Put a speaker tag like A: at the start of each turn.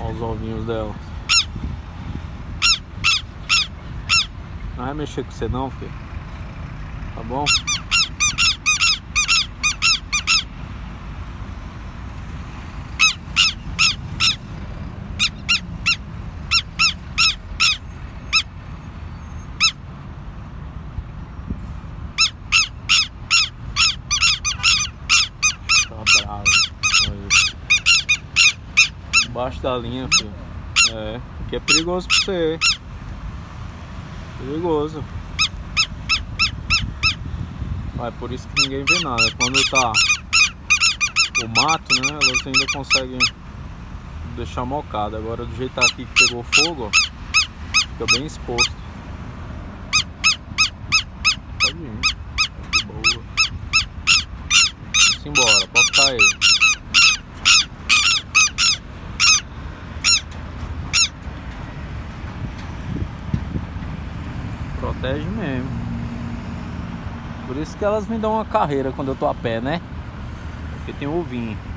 A: Olha os ovinhos dela. Não vai mexer com você não, filho. Tá bom? Tá bravo. Embaixo da linha, filho. É, aqui é perigoso pra você. Perigoso. É por isso que ninguém vê nada. Quando tá o mato, né? Elas ainda conseguem deixar mocada. Agora do jeito aqui que pegou fogo, ó, fica bem exposto. Pode ir. Que boa. Vamos embora, pode ficar aí. Protege mesmo. Por isso que elas me dão uma carreira quando eu tô a pé, né? Porque tem ovinho.